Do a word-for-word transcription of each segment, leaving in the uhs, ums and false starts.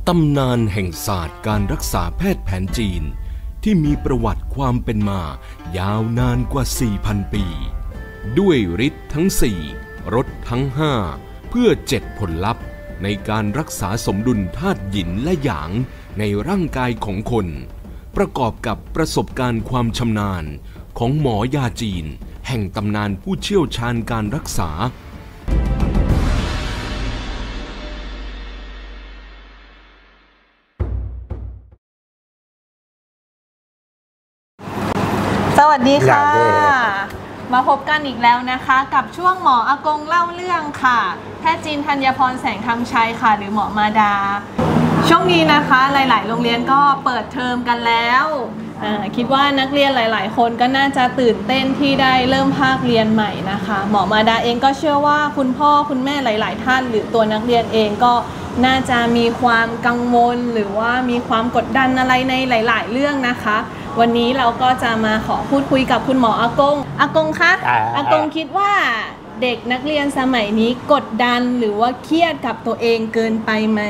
ตำนานแห่งศาสตร์การรักษาแพทย์แผนจีนที่มีประวัติความเป็นมายาวนานกว่า สี่พัน ปี ด้วยฤทธิ์ทั้ง สี่ รสทั้ง ห้า เพื่อ เจ็ด ผลลัพธ์ในการรักษาสมดุลธาตุหยินและหยางในร่างกายของคน ประกอบกับประสบการณ์ความชำนาญของหมอยาจีนแห่งตำนานผู้เชี่ยวชาญการรักษาสวัสดีค่ะมาพบกันอีกแล้วนะคะกับช่วงหมออากงเล่าเรื่องค่ะแพทย์จีนธัญพรแสงธรรมชัยค่ะหรือหมอมาดาช่วงนี้นะคะหลายๆโรงเรียนก็เปิดเทอมกันแล้วคิดว่านักเรียนหลายๆคนก็น่าจะตื่นเต้นที่ได้เริ่มภาคเรียนใหม่นะคะหมอมาดาเองก็เชื่อว่าคุณพ่อคุณแม่หลายๆท่านหรือตัวนักเรียนเองก็น่าจะมีความกังวลหรือว่ามีความกดดันอะไรในหลายๆเรื่องนะคะวันนี้เราก็จะมาขอพูดคุยกับคุณหมออากงอากงคะอากงคิดว่าเด็กนักเรียนสมัยนี้กดดันหรือว่าเครียดกับตัวเองเกินไปไหม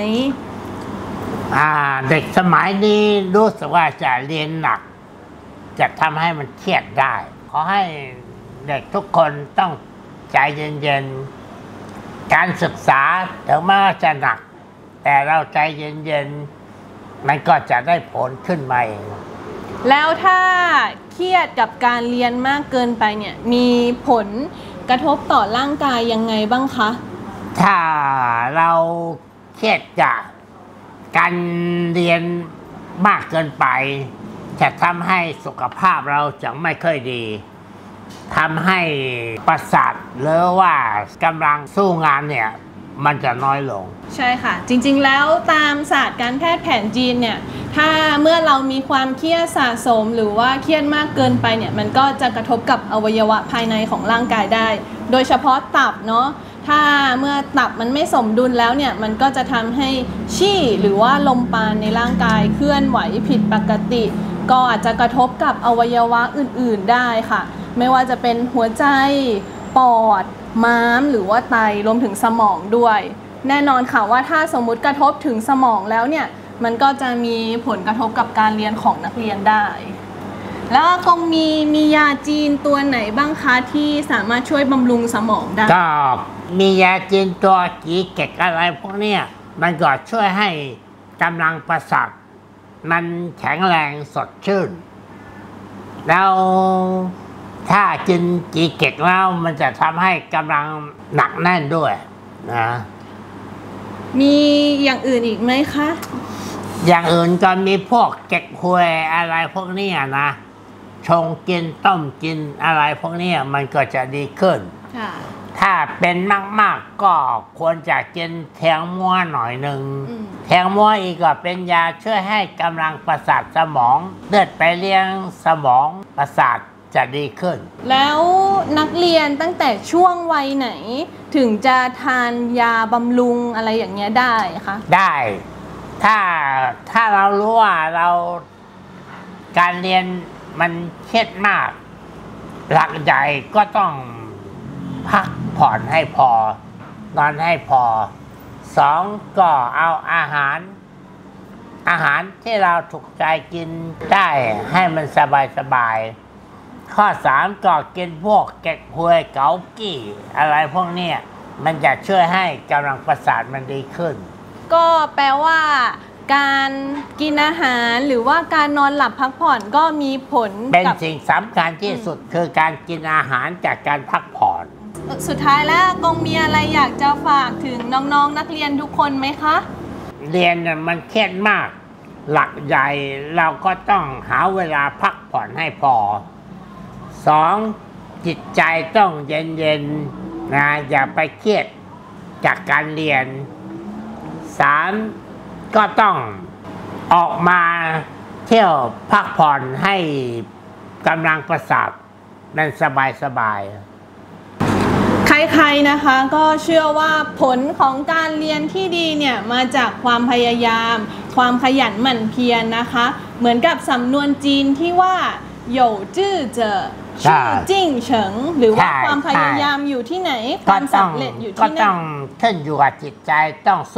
เด็กสมัยนี้รู้สึกว่าจะเรียนหนักจะทำให้มันเครียดได้ขอให้เด็กทุกคนต้องใจเย็นๆการศึกษาถึงแม้ว่าจะหนักแต่เราใจเย็นๆมันก็จะได้ผลขึ้นมาเองแล้วถ้าเครียดกับการเรียนมากเกินไปเนี่ยมีผลกระทบต่อร่างกายยังไงบ้างคะถ้าเราเครียดจากการเรียนมากเกินไปจะทำให้สุขภาพเราจะไม่ค่อยดีทำให้ประสาทหรือว่ากำลังสู้งานเนี่ยมันจะน้อยลงใช่ค่ะจริงๆแล้วตามศาสตร์การแพทย์แผนจีนเนี่ยถ้าเมื่อเรามีความเครียดสะสมหรือว่าเครียดมากเกินไปเนี่ยมันก็จะกระทบกับอวัยวะภายในของร่างกายได้โดยเฉพาะตับเนาะถ้าเมื่อตับมันไม่สมดุลแล้วเนี่ยมันก็จะทำให้ฉี่หรือว่าลมปราณในร่างกายเคลื่อนไหวผิดปกติก็อาจจะกระทบกับอวัยวะอื่นๆได้ค่ะไม่ว่าจะเป็นหัวใจปอดม้ามหรือว่าไตรวมถึงสมองด้วยแน่นอนค่ะว่าถ้าสมมุติกระทบถึงสมองแล้วเนี่ยมันก็จะมีผลกระทบกับการเรียนของนักเรียนได้แล้วก็มีมียาจีนตัวไหนบ้างคะที่สามารถช่วยบำรุงสมองได้ก็มียาจีนตัวกีเก็กอะไรพวกนี้มันก็ช่วยให้กำลังประสาทมันแข็งแรงสดชื่นแล้วถ้ากินกีเก็กแล้วมันจะทำให้กำลังหนักแน่นด้วยนะมีอย่างอื่นอีกไหมคะอย่างอื่นก็มีพวกเก็กฮวยอะไรพวกนี้นะชงกินต้มกินอะไรพวกนี้มันก็จะดีขึ้นถ้าเป็นมากๆก็ควรจะกินแทงมัวหน่อยหนึ่งแทงมัวอีกก็เป็นยาช่วยให้กำลังประสาทสมองเลือดไปเลี้ยงสมองประสาทจะดีขึ้นแล้วนักเรียนตั้งแต่ช่วงวัยไหนถึงจะทานยาบำรุงอะไรอย่างเงี้ยได้คะได้ถ้าถ้าเรารู้ว่าเราการเรียนมันเครียดมากหลักใหญ่ก็ต้องพักผ่อนให้พอนอนให้พอสองก็เอาอาหารอาหารที่เราถูกใจกินได้ให้มันสบายสบายข้อสามก็กินพวกเก็กฮวยเกากี้อะไรพวกนี้มันจะช่วยให้กำลังประสาทมันดีขึ้นก็แปลว่าการกินอาหารหรือว่าการนอนหลับพักผ่อนก็มีผลเป็นสิ่งสำคัญที่สุดคือการกินอาหารจากการพักผ่อนสุดท้ายแล้วกงมีอะไรอยากจะฝากถึงน้องๆ น, นักเรียนทุกคนไหมคะเรียนมันเครียดมากหลักใหญ่เราก็ต้องหาเวลาพักผ่อนให้พอสองจิตใจต้องเย็นๆนะอย่าไปเครียดจากการเรียนสามก็ต้องออกมาเที่ยวพักผ่อนให้กำลังประสาทมันสบายๆใครๆนะคะก็เชื่อว่าผลของการเรียนที่ดีเนี่ยมาจากความพยายามความขยันหมั่นเพียรนะคะเหมือนกับสำนวนจีนที่ว่าหยู่จื้อเจอชื่อจิ้งเฉิงหรือว่าความพยายามอยู่ที่ไหนความสำเร็จอยู่ที่นั่นก็ต้องขึ้นอยู่กับจิตใจต้องสู้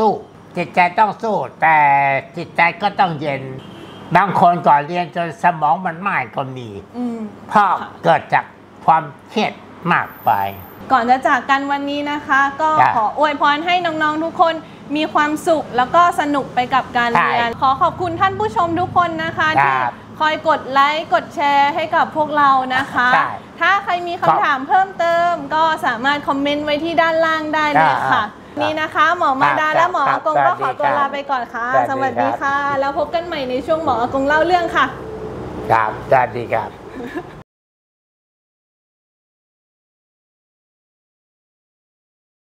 จิตใจต้องสู้แต่จิตใจก็ต้องเย็นบางคนก่อนเรียนจนสมองมันไหม้ก็มีเพราะเกิดจากความเครียดมากไปก่อนจะจากกันวันนี้นะคะ ก็ขออวยพรให้น้องๆทุกคนมีความสุขแล้วก็สนุกไปกับการเรียนขอขอบคุณท่านผู้ชมทุกคนนะคะที่คอยกดไลค์กดแชร์ให้กับพวกเรานะคะถ้าใครมีคำถามเพิ่มเติมก็สามารถคอมเมนต์ไว้ที่ด้านล่างได้เลยค่ะนี่นะคะหมอมาดาและหมออากงก็ขอตัวลาไปก่อนค่ะสวัสดีค่ะแล้วพบกันใหม่ในช่วงหมออากงเล่าเรื่องค่ะครับสวัสดีครับ